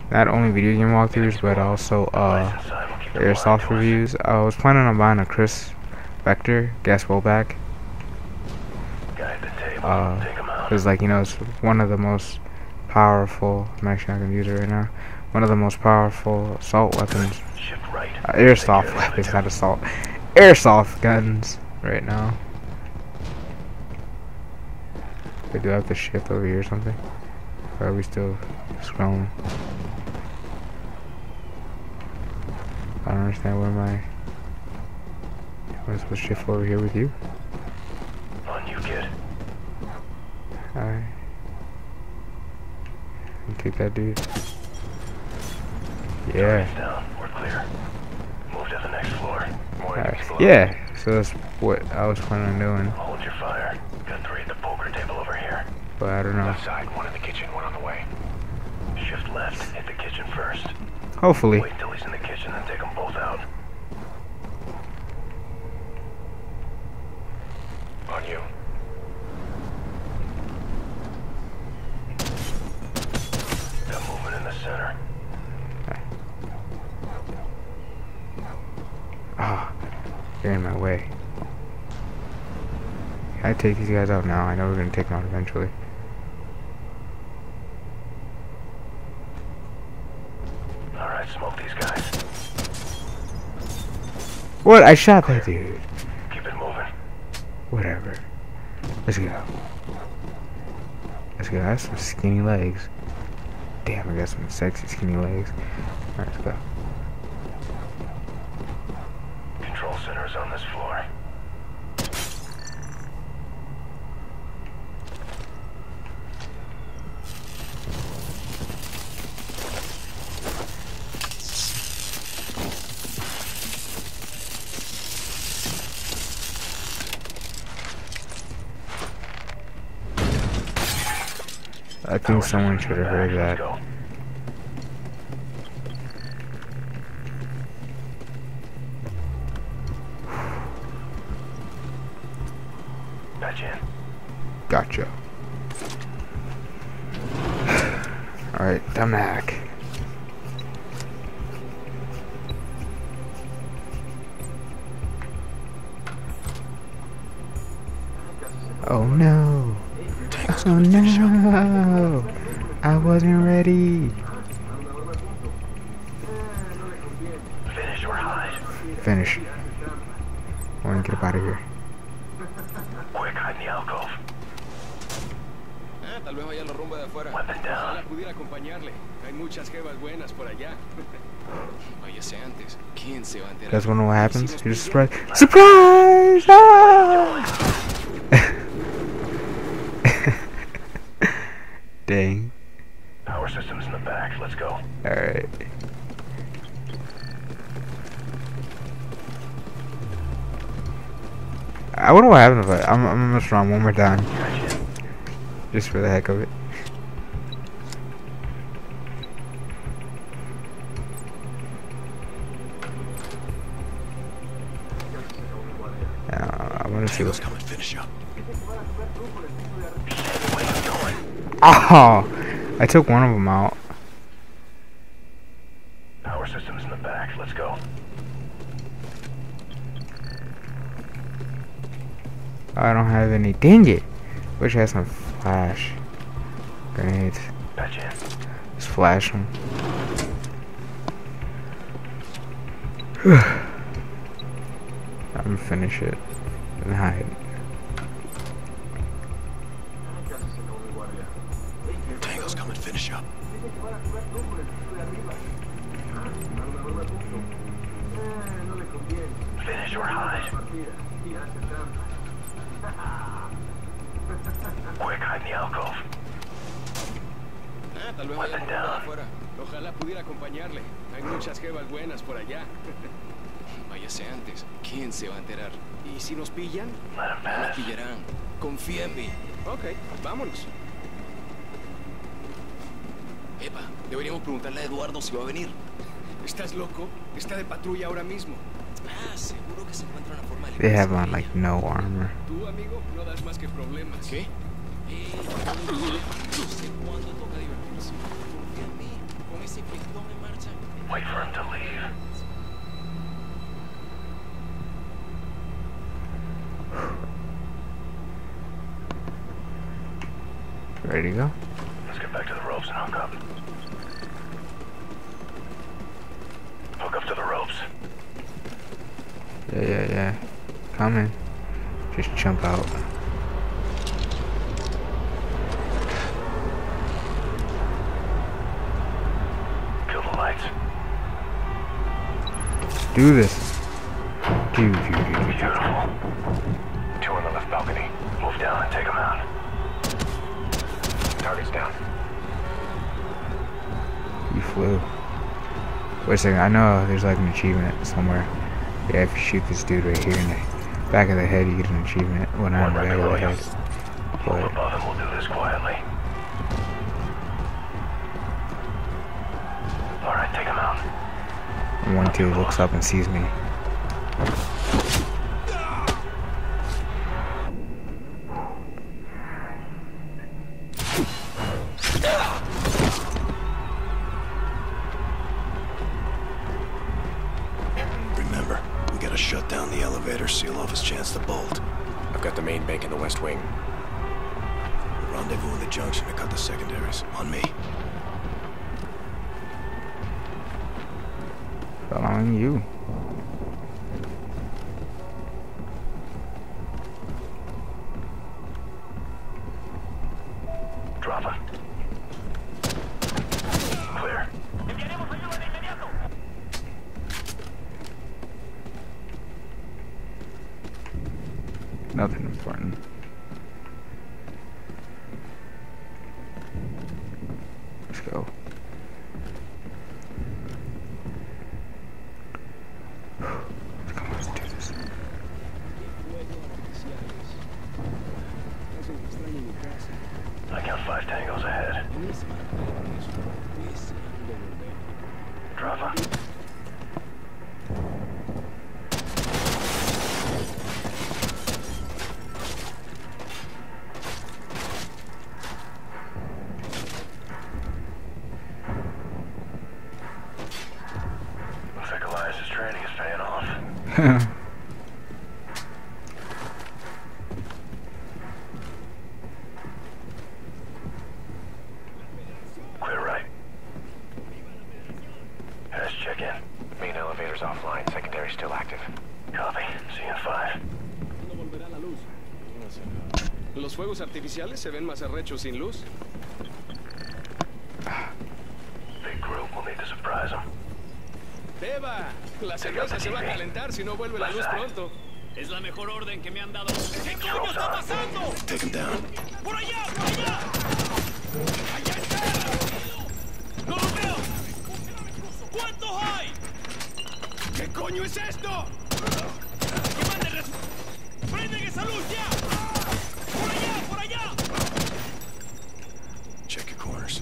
not only video game walkthroughs, but also airsoft reviews. I was planning on buying a Chris Vector gas rollback. Because like, you know, it's one of the most powerful, I'm actually not gonna use it right now, one of the most powerful assault weapons, airsoft weapons, not assault, airsoft guns right now. Wait, do I have to shift over here or something? Or are we still scrolling? I don't understand where my... Am I supposed to shift over here with you? On you, kid. Alright. Take that dude. Yeah. Down. We're clear. Move to the next floor. More Alright. Yeah. So that's what I was planning on doing. Hold your fire. Got 3 at the poker table over here. But I don't know. Left side, 1 in the kitchen, 1 on the way. Shift left. Hit the kitchen first. Hopefully. Wait till he's in the kitchen, then take them both out. On you. Got movement in the center. Ah, you're in my way. Can I take these guys out now? I know we're gonna take them out eventually. Alright, smoke these guys. What? I shot that dude. Keep it moving. Whatever. Let's go. Let's go. I have some skinny legs. Damn, I got some sexy skinny legs. Alright, let's go. Control center is on this floor. I think someone should have heard that. Patch in. Gotcha. Alright, time to hack. Oh no! Oh no! I wasn't ready! Finish or hide. Finish. I wanna get up out of here. Quick, hide in the alcove. Tal vez vaya a la rumba de afuera. Weapon down. Ojalá pudiera acompañarle. Hay muchas jevas buenas por allá. Váyase antes. ¿Quién se va a enterar? That's when what happens. You're just surprised. Surprise! Ah! Dang. Power system's in the back. Let's go. Alright. I wonder what happened if I'm gonna mess around one more time. Just for the heck of it. I wanna see what's coming. Finish up. Oh! I took one of them out. Power system's in the back. Let's go. I don't have any. Dang it! Wish I had some flash grenades. Patch in. Just flash them. I'm gonna finish it and hide. Tango's coming. Finish up. Finish or hide. Quick, hide in the alcove. Tal vez vaya a la rumba de afuera. Ojalá pudiera acompañarle. Hay muchas jevas buenas por allá. Váyase antes. ¿Quién se va a enterar? ¿Y si nos pillan? Let him Nos pass. pillarán. Confía en mí. Ok, vámonos. Epa, deberíamos preguntarle a Eduardo si va a venir. ¿Estás loco? Está de patrulla ahora mismo. Ah, seguro que se encuentra una forma de... They have on like no armor. Tú, amigo, no das más que problemas. ¿Qué? No sé cuándo toca divertirse. Confía en mí. Con ese Wait for him to leave. Ready to go? Let's get back to the ropes and hook up. Hook up to the ropes. Yeah. Coming. Just jump out. Kill the lights. Do this. Do. Beautiful. Two on the left balcony. Move down and take them out. Target's down. You flew. Wait a second, I know there's like an achievement somewhere. Yeah, if you shoot this dude right here in the back of the head, you get an achievement. Well, not in the back of the head. Move above and we'll do this quietly. Alright, take him out. And 1-2 looks up and sees me. Remember, we gotta shut down the elevator, seal off his chance to bolt. I've got the main bank in the West Wing. Rendezvous in the junction to cut the secondaries. On me. Following you. Drop him. Clear. Nothing important. Let's go. Come on, let's do this. I count 5 tangos ahead. Drop him. Looks like Elias's training is paying off. Clear right. Hash check in. Main elevator's offline, secondary still active. Copy. See you in 5. ¿Los fuegos artificiales se ven más arrechos sin luz? Big group, we'll need to surprise them. ¡Beba! La cerveza se va a calentar si no vuelve la luz pronto. Es la mejor orden que me han dado. ¿Qué coño está pasando? Take him down. ¡Por allá! ¡Por allá! ¡Allá está! ¡No lo veo! ¿Cuántos hay? ¿Qué coño es esto? ¡Que manden ¡prenden esa luz ya! ¡Por allá! ¡Por allá! Check your corners.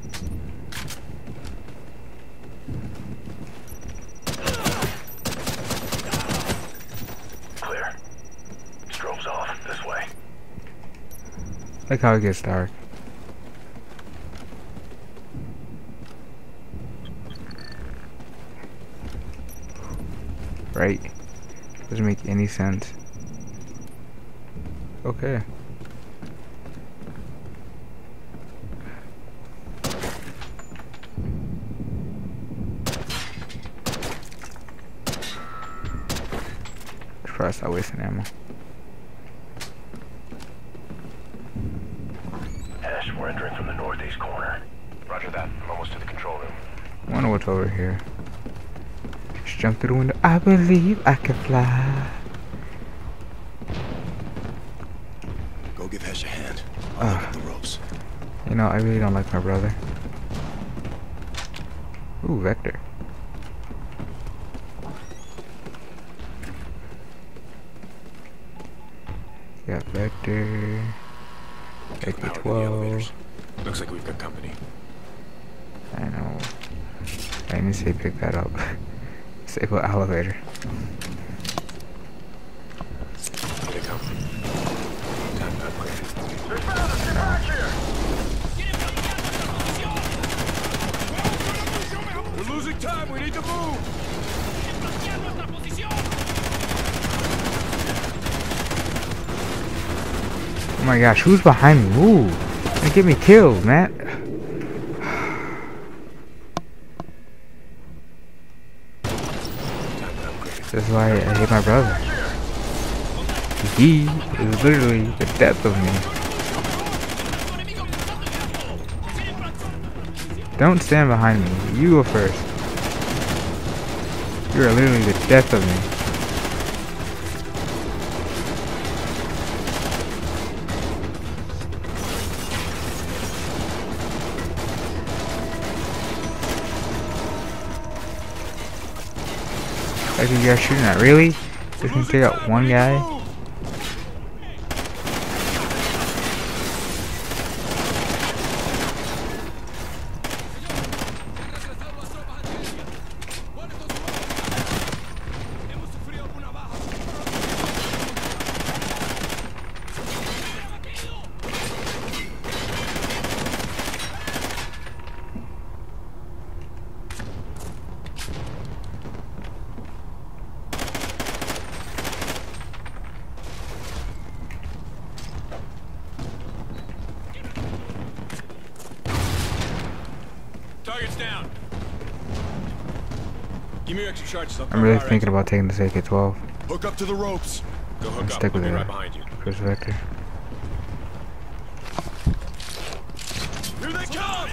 Clear. Strobes off. This way. Like how it gets dark. Right? Doesn't make any sense. Okay. Probably start wasting ammo. Ash, we're entering from the northeast corner. Roger that. I'm almost to the control room. I wonder what's over here. Just jump through the window. I believe I can fly. Go give Hesh a hand. I'll look at the ropes. You know, I really don't like my brother. Ooh, Vector. Got Vector. AK-12. Looks like we've got company. I know. I didn't say pick that up. Say what elevator. Here they come. Time to upgrade. There's bound to get back here! time. We need to move. Oh my gosh, who's behind me? Ooh, they get me killed, man. This is why I hate my brother. He is literally the death of me. Don't stand behind me. You go first. You are literally the death of me. Like you guys shooting at? Really? Just gonna take out one guy? Target's down. Give me your extra charges. I'm really thinking about taking this AK-12 Hook up to the ropes. Go hook and up. stick with I'll be it. right behind you. Chris Vector. Here they come!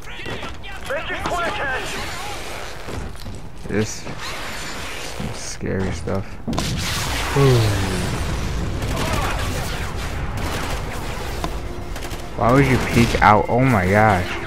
This is some scary stuff. Ooh. Why would you peek out? Oh my gosh.